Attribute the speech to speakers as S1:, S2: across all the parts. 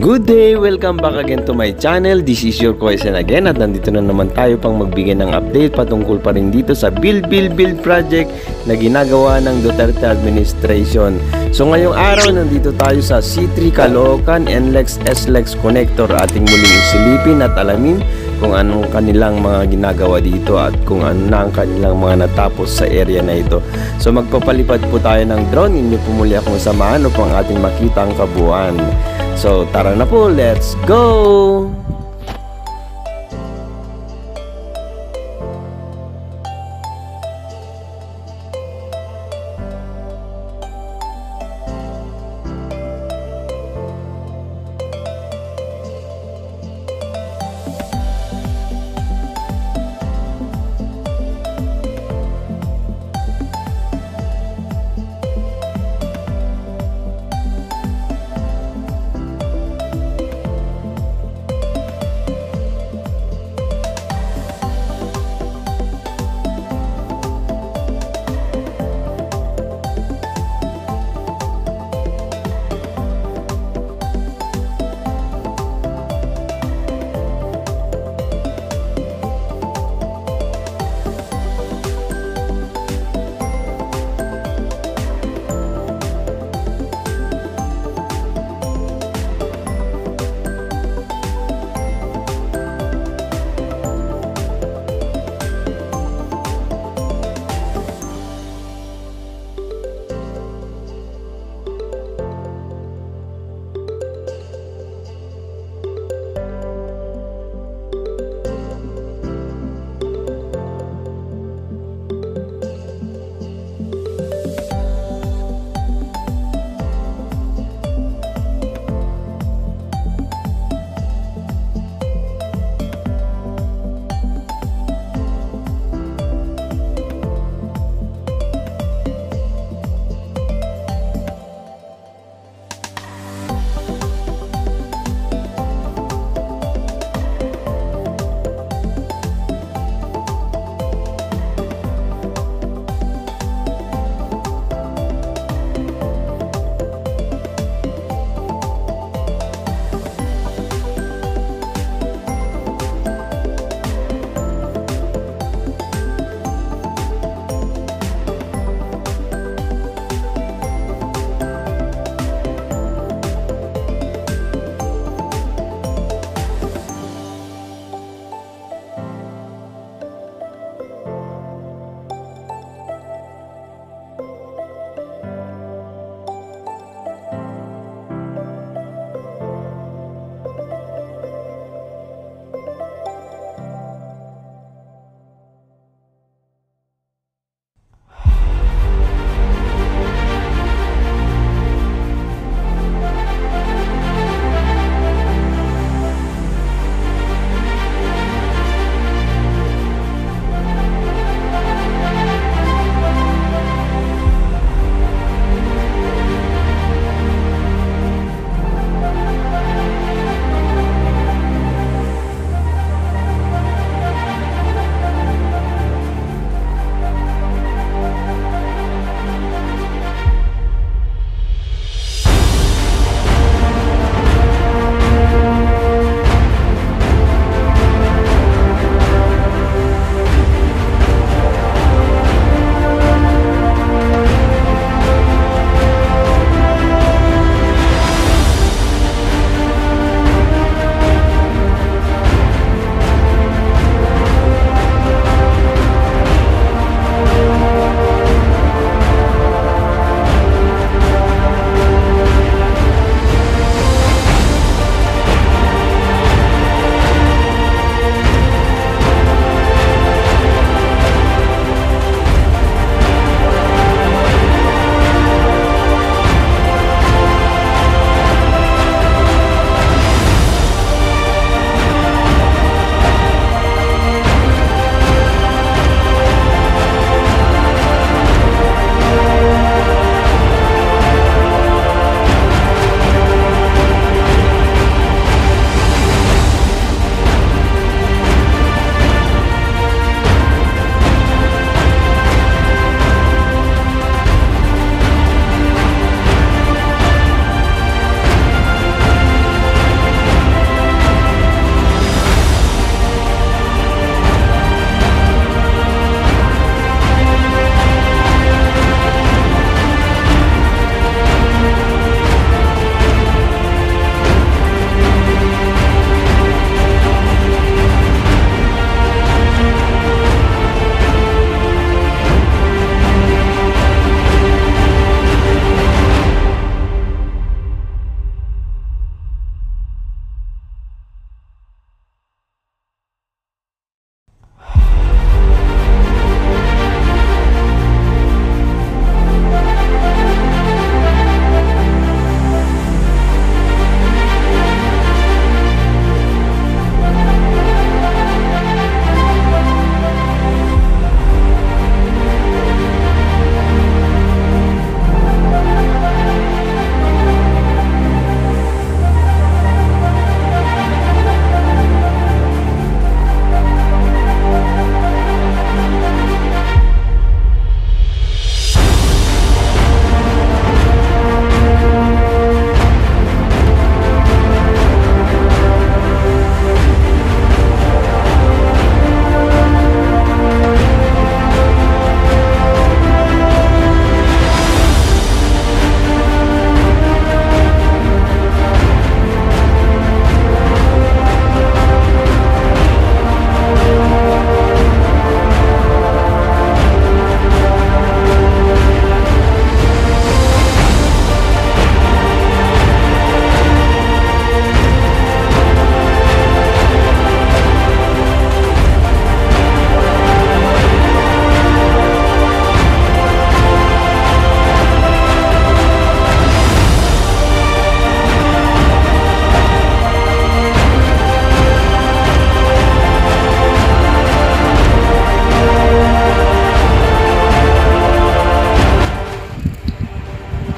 S1: Good day! Welcome back again to my channel. This is your Koisen again at nandito na naman tayo pang magbigay ng update patungkol pa rin dito sa Build project na ginagawa ng Duterte administration. So ngayong araw nandito tayo sa C3 Caloocan NLEX SLEX connector. Ating muling isilipin at alamin kung anong kanilang mga ginagawa dito at kung ano na ang kanilang mga natapos sa area na ito. So magpapalipad po tayo ng drone. Inyo po muli akong samahan upang ating makita ang kabuuan. So tara na po, let's go!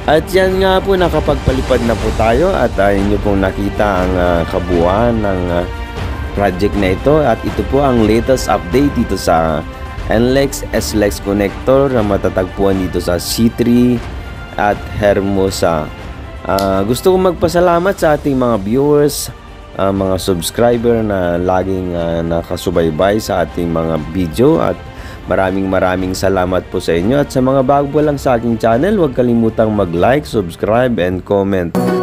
S1: At yan nga po, nakapagpalipad na po tayo at inyo pong nakita ang kabuuan ng project na ito. At ito po ang latest update dito sa NLEX SLEX connector na matatagpuan dito sa C3 at Hermosa. Gusto kong magpasalamat sa ating mga viewers, mga subscriber na laging nakasubaybay sa ating mga video, at maraming salamat po sa inyo. At sa mga bago lang sa aking channel, huwag kalimutang mag-like, subscribe, and comment.